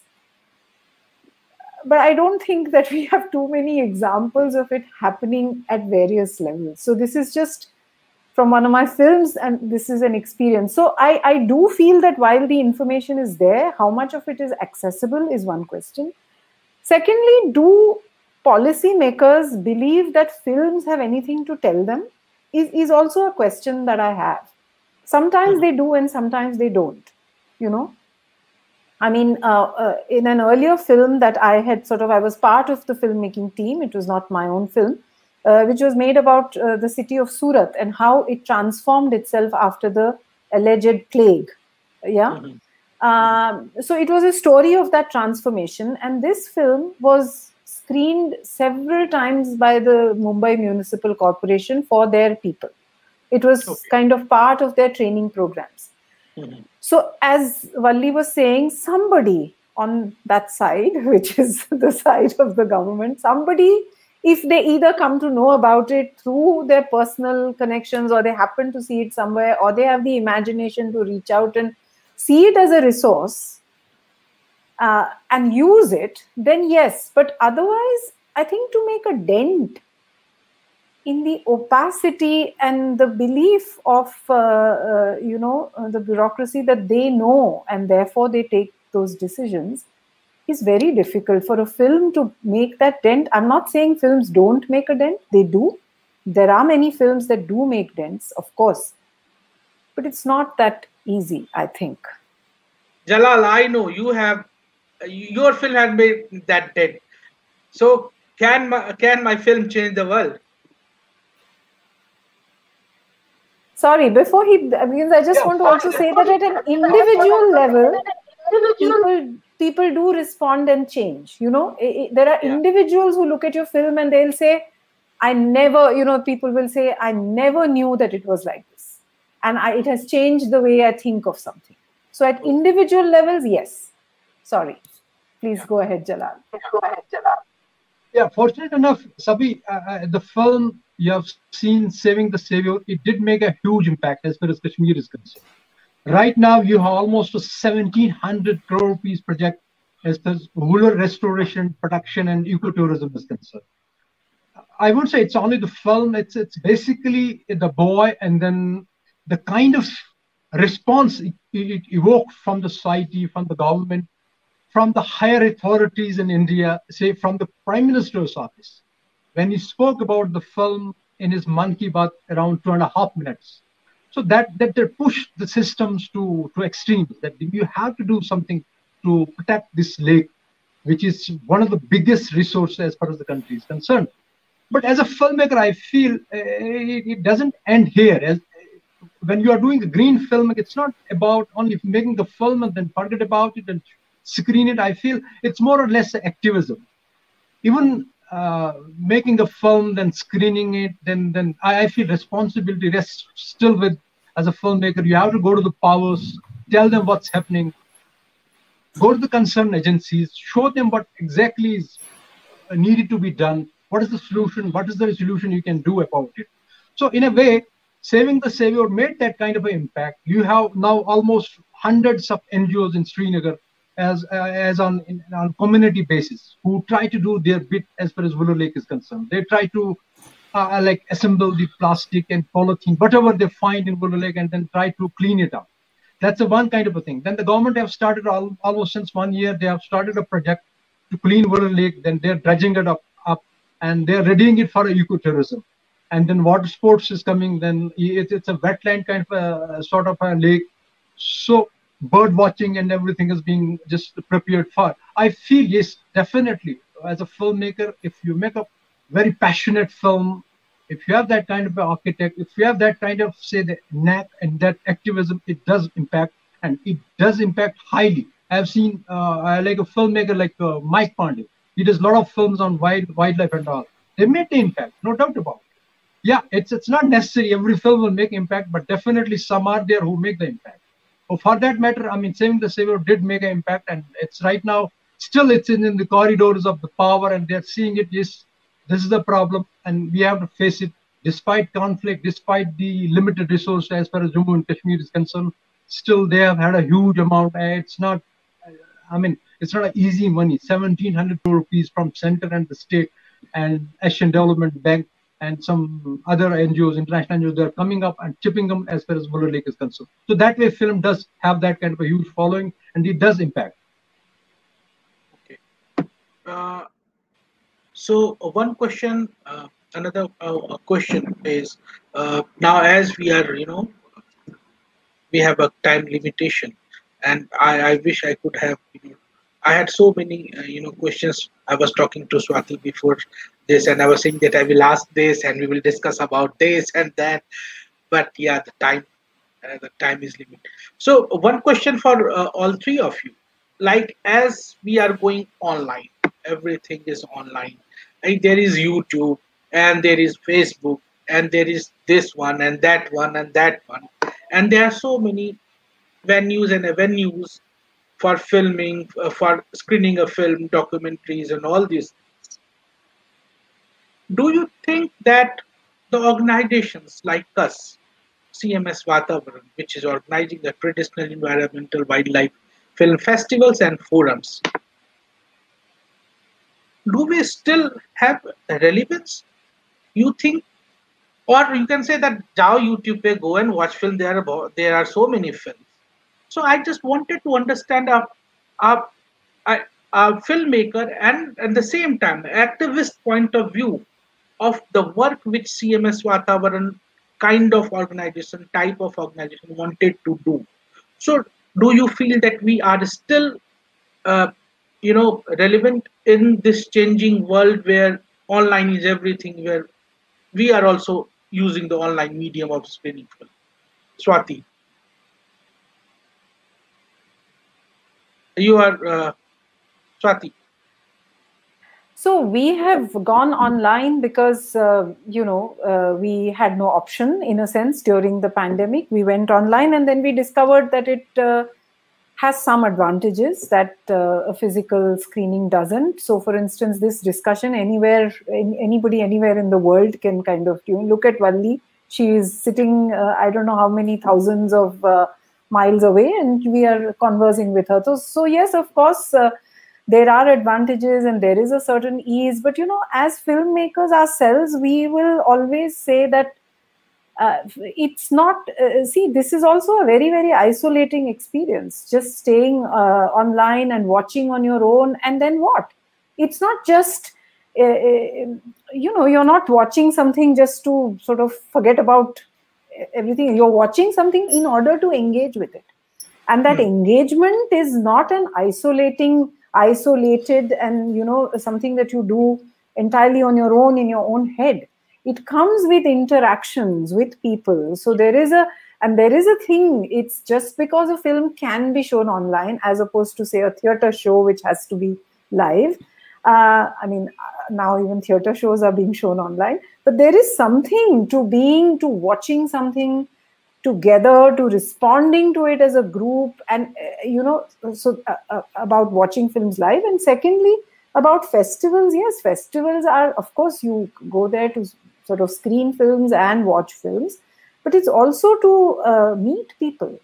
But I don't think that we have too many examples of it happening at various levels. So this is just from one of my films, and this is an experience. So I, I do feel that while the information is there, how much of it is accessible is one question. Secondly, do policymakers believe that films have anything to tell them? Is, is also a question that I have. Sometimes they do and sometimes they don't, you know. I mean, uh, uh, in an earlier film that I had sort of, I was part of the filmmaking team, it was not my own film, uh, which was made about uh, the city of Surat and how it transformed itself after the alleged plague. Yeah. Mm-hmm. um, so it was a story of that transformation. And this film was screened several times by the Mumbai Municipal Corporation for their people. It was okay. kind of part of their training programs. Mm-hmm. So as Valli was saying, somebody on that side, which is the side of the government, somebody, if they either come to know about it through their personal connections or they happen to see it somewhere or they have the imagination to reach out and see it as a resource uh, and use it, then yes. But otherwise, I think to make a dent in the opacity and the belief of, uh, uh, you know, uh, the bureaucracy that they know and therefore they take those decisions is very difficult for a film to make that dent. I'm not saying films don't make a dent. They do. There are many films that do make dents, of course. But it's not that easy, I think. Jalal, I know you have, your film has made that dent. So can my, can my film change the world? Sorry, before he begins, I just yeah, want to also say that at an individual level, people people do respond and change. You know, it, it, there are yeah. individuals who look at your film and they'll say, I never, you know, people will say, I never knew that it was like this. And I, it has changed the way I think of something. So at individual levels, yes. Sorry. Please go ahead, Jalal. Go ahead, Jalal. Yeah, fortunate enough, Sabi, uh, the film you have seen, Saving the Savior, it did make a huge impact as far as Kashmir is concerned. Right now, you have almost a seventeen hundred crore rupees project as far as rural restoration, production, and ecotourism is concerned. I would say it's only the film, it's, it's basically the boy and then the kind of response it, it evoked from the society, from the government, from the higher authorities in India, say from the Prime Minister's office. When he spoke about the film, in his Man Ki Baat around two and a half minutes. So that that they push the systems to to extremes, that you have to do something to protect this lake, which is one of the biggest resources as far as the country is concerned. But as a filmmaker, I feel uh, it, it doesn't end here. As when you are doing a green film, it's not about only making the film and then forget about it and screen it. I feel it's more or less activism. Even uh, making a film, then screening it, then then I, I feel responsibility rests still with, as a filmmaker, you have to go to the powers, tell them what's happening, go to the concerned agencies, show them what exactly is needed to be done, what is the solution, what is the resolution you can do about it. So in a way, Saving the Savior made that kind of an impact. You have now almost hundreds of N G Os in Srinagar as uh, as on in, on community basis who try to do their bit as far as Vulu Lake is concerned. They try to uh, like assemble the plastic and polythene, whatever they find in Vulu Lake, and then try to clean it up. That's a one kind of a thing. Then the government have started all, almost since one year. They have started a project to clean Vulu Lake. Then they're dredging it up, up, and they're readying it for ecotourism. And then water sports is coming. Then it, it's a wetland kind of a sort of a lake. So bird watching and everything is being just prepared for. I feel, yes, definitely, as a filmmaker, if you make a very passionate film, if you have that kind of an architect, if you have that kind of, say, the knack and that activism, it does impact, and it does impact highly. I've seen, uh, I like a filmmaker like uh, Mike Pandey. He does a lot of films on wild wildlife and all. They make the impact, no doubt about it. Yeah, it's it's not necessary every film will make impact, but definitely some are there who make the impact. Oh, for that matter, I mean, Saving the Savior did make an impact, and it's right now, still it's in, in the corridors of the power, and they're seeing it. Yes, this is the problem, and we have to face it despite conflict, despite the limited resources as far as Jammu and Kashmir is concerned. Still, they have had a huge amount. It's not, I mean, it's not an easy money, seventeen hundred crore rupees from center and the state and Asian Development Bank and some other N G Os, international N G Os, they're coming up and chipping them as far as Vulu Lake is concerned. So that way, film does have that kind of a huge following, and it does impact. Okay. Uh, so uh, one question, uh, another uh, question is, uh, now as we are, you know, we have a time limitation, and I, I wish I could have, you know, I had so many, uh, you know, questions. I was talking to Swati before this, and I was saying that I will ask this, and we will discuss about this and that. But yeah, the time, uh, the time is limited. So one question for uh, all three of you: like as we are going online, everything is online. Like there is YouTube, and there is Facebook, and there is this one and that one and that one, and there are so many venues and avenues for filming, uh, for screening a film, documentaries, and all these. Do you think that the organizations like us, C M S Vatavaran, which is organizing the traditional environmental wildlife film festivals and forums, do we still have relevance? You think, or you can say that now YouTube pe go and watch film. There are there are so many films. So I just wanted to understand a, a, a, a filmmaker and at the same time activist point of view of the work which C M S Vatavaran kind of organization, type of organization wanted to do. So do you feel that we are still, uh, you know, relevant in this changing world where online is everything, where we are also using the online medium of screening film? Swati, you are uh, Swati. So we have gone online because, uh, you know, uh, we had no option in a sense during the pandemic. We went online and then we discovered that it uh, has some advantages that uh, a physical screening doesn't. So for instance, this discussion anywhere, anybody anywhere in the world can kind of, you know, look at Valli. She is sitting, uh, I don't know how many thousands of uh, miles away, and we are conversing with her. So, so yes, of course, uh, there are advantages and there is a certain ease, but you know, as filmmakers ourselves, we will always say that uh, it's not, uh, see, this is also a very, very isolating experience, just staying uh, online and watching on your own, and then what? It's not just uh, you know, you're not watching something just to sort of forget about everything. You're watching something in order to engage with it. And that mm. engagement is not an isolating, isolated and, you know, something that you do entirely on your own in your own head. It comes with interactions with people. So there is a, and there is a thing, it's just because a film can be shown online as opposed to, say, a theater show, which has to be live. Uh, I mean, now even theater shows are being shown online. But there is something to being, to watching something together, to responding to it as a group, and, uh, you know, so uh, uh, about watching films live. And secondly, about festivals. Yes, festivals are, of course, you go there to sort of screen films and watch films, but it's also to uh, meet people,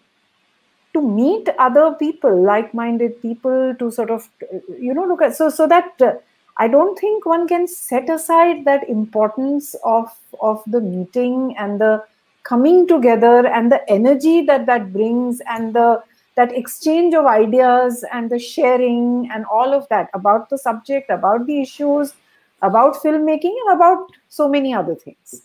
to meet other people, like-minded people, to sort of, you know, look at, so, so that uh, I don't think one can set aside that importance of, of the meeting and the coming together and the energy that that brings, and the, that exchange of ideas and the sharing and all of that about the subject, about the issues, about filmmaking, and about so many other things.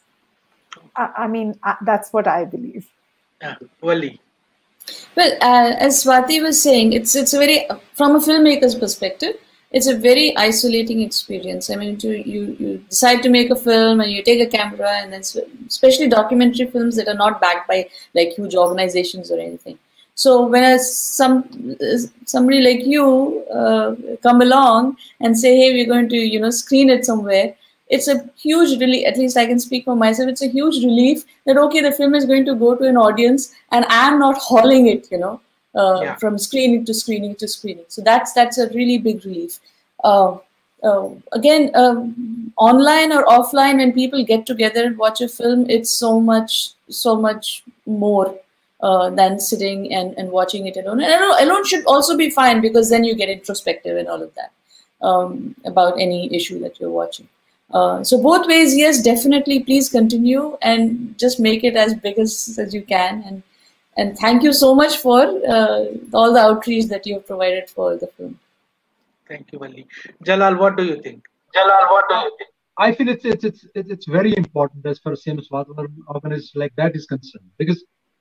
I, I mean, I, that's what I believe. Yeah, Valli. Well, uh, as Swati was saying, it's it's a very, from a filmmaker's perspective, it's a very isolating experience. I mean, to, you you decide to make a film and you take a camera, and then especially documentary films that are not backed by like huge organizations or anything. So when a, some somebody like you uh, come along and say, hey, we're going to, you know, screen it somewhere, it's a huge relief. At least I can speak for myself. It's a huge relief that, okay, the film is going to go to an audience and I'm not hauling it, you know, uh, yeah. from screening to screening to screening. So that's that's a really big relief. Uh, uh, again, um, online or offline, when people get together and watch a film, it's so much, so much more uh, than sitting and, and watching it alone. And alone, alone should also be fine, because then you get introspective and all of that um, about any issue that you're watching. Uh, so both ways, yes, definitely. Please continue and just make it as big as, as you can. And and thank you so much for uh, all the outreach that you have provided for the film. Thank you, Valli. Jalal, what do you think? Jalal, what do you think? I feel it's it's it's it's very important as far as Cinematographer organization like that is concerned, because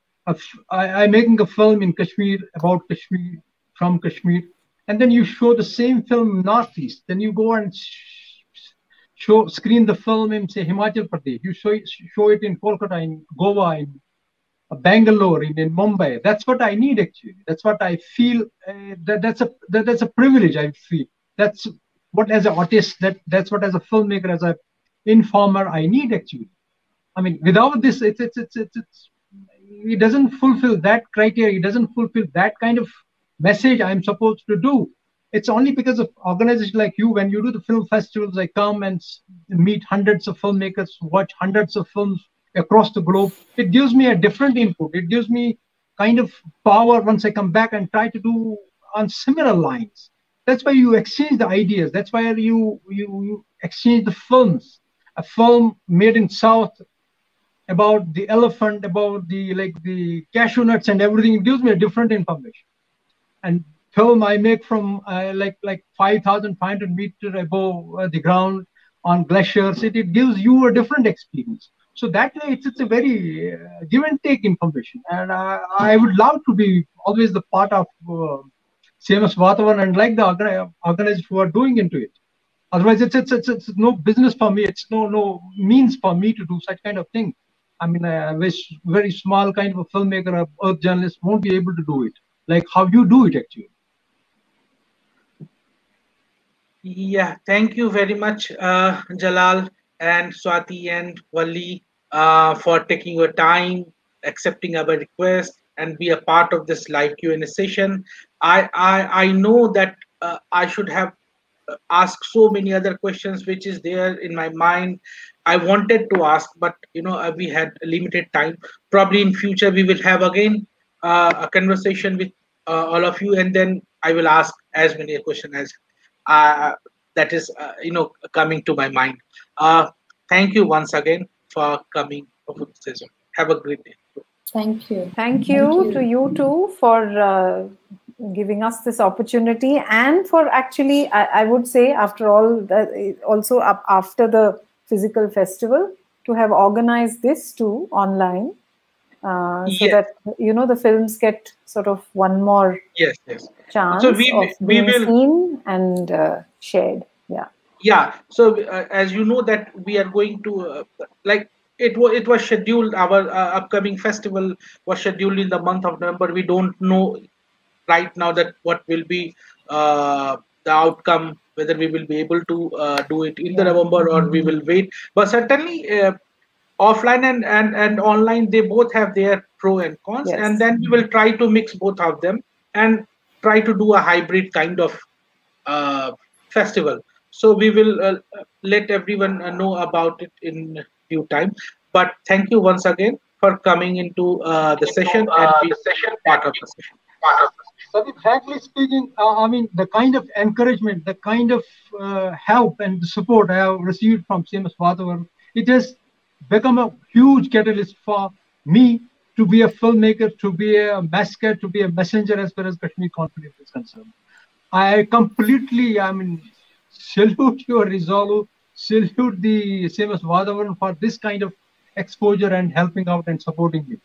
I, I'm making a film in Kashmir, about Kashmir, from Kashmir, and then you show the same film Northeast. Then you go and show screen the film in, say, Himachal Pradesh. You show it, show it in Kolkata, in Goa, in Bangalore, in, in Mumbai. That's what I need, actually. That's what I feel. Uh, that that's a that, that's a privilege. I feel that's what, as an artist, that that's what, as a filmmaker, as a informer, I need, actually. I mean, without this, it's it's it's it's, it's it doesn't fulfill that criteria. It doesn't fulfill that kind of message I'm supposed to do. It's only because of organizations like you. When you do the film festivals, I come and meet hundreds of filmmakers, watch hundreds of films across the globe. It gives me a different input. It gives me kind of power once I come back and try to do on similar lines. That's why you exchange the ideas. That's why you you, you exchange the films. A film made in South about the elephant, about the like the cashew nuts and everything, it gives me a different information. And film I make from uh, like like five thousand five hundred meters above uh, the ground on glaciers, it, it gives you a different experience. So that way, it's, it's a very uh, give and take information. And uh, I would love to be always the part of uh, C M S Vatavaran and like the organ organizers who are doing into it. Otherwise, it's, it's it's it's no business for me. It's no no means for me to do such kind of thing. I mean, I wish very small kind of a filmmaker or earth journalist won't be able to do it like how you do it, actually. Yeah, thank you very much, uh, Jalal and Swati and Valli, uh, for taking your time, accepting our request, and be a part of this live Q and A session. I I, I know that uh, I should have asked so many other questions, which is there in my mind. I wanted to ask, but you know uh, we had limited time. Probably in future we will have again uh, a conversation with uh, all of you, and then I will ask as many questions as uh, that is uh, you know coming to my mind. Uh, thank you once again for coming over the session. Have a great day. Thank you. Thank you, Thank you. to you too for uh, giving us this opportunity, and for actually, I, I would say, after all, that also up after the physical festival, to have organized this too online, uh, so yes. that, you know, the films get sort of one more yes, yes. chance So we of we being will seen and uh, shared. Yeah. yeah. So uh, as you know that we are going to uh, like it was it was scheduled. Our uh, upcoming festival was scheduled in the month of November. We don't know right now that what will be uh, the outcome, whether we will be able to uh, do it in the Yeah. November or we will wait. But certainly uh, offline and, and and online, they both have their pro and cons, Yes. and then we will try to mix both of them and try to do a hybrid kind of uh, festival. So we will uh, let everyone uh, know about it in due time. But thank you once again for coming into uh, the into session and uh, being the session and part of being the session. part of it. So, frankly speaking, uh, I mean, the kind of encouragement, the kind of uh, help and support I have received from C M S Vatavaran, it has become a huge catalyst for me to be a filmmaker, to be a mascot, to be a messenger as far as Kashmir conflict is concerned. I completely, I mean, salute your resolve, salute the C M S Vatavaran for this kind of exposure and helping out and supporting me.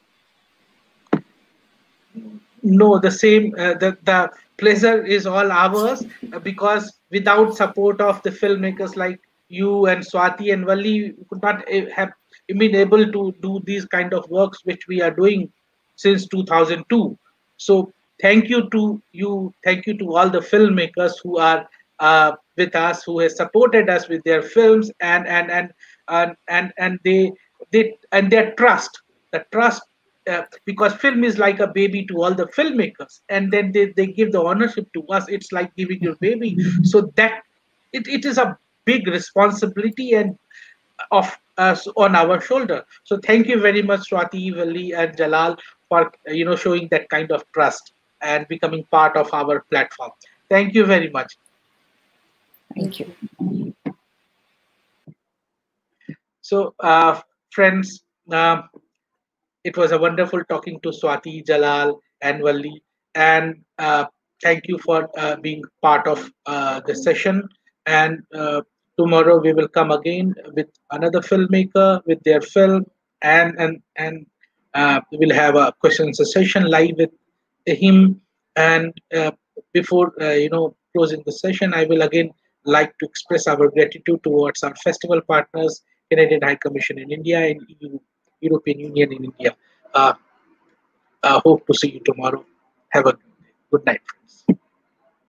No, the same. Uh, the the pleasure is all ours uh, because without support of the filmmakers like you and Swati and Valli, we could not uh, have been able to do these kind of works which we are doing since two thousand two. So thank you to you, thank you to all the filmmakers who are uh, with us, who has supported us with their films and and and and and, and they they and their trust, the trust uh, because film is like a baby to all the filmmakers, and then they, they give the ownership to us. It's like giving your baby. So that it, it is a big responsibility and of us on our shoulder. So thank you very much, Swati, Valli, and Jalal, for you know showing that kind of trust and becoming part of our platform. Thank you very much. Thank you. So uh, friends, um, it was a wonderful talking to Swati, Jalal, and Valli. And uh, thank you for uh, being part of uh, the session. And uh, tomorrow we will come again with another filmmaker with their film, and and and uh, we'll have a questions session live with him. And uh, before uh, you know closing the session, I will again like to express our gratitude towards our festival partners, Canadian High Commission in India and E U, European Union in India. Uh, uh, hope to see you tomorrow. Have a good night.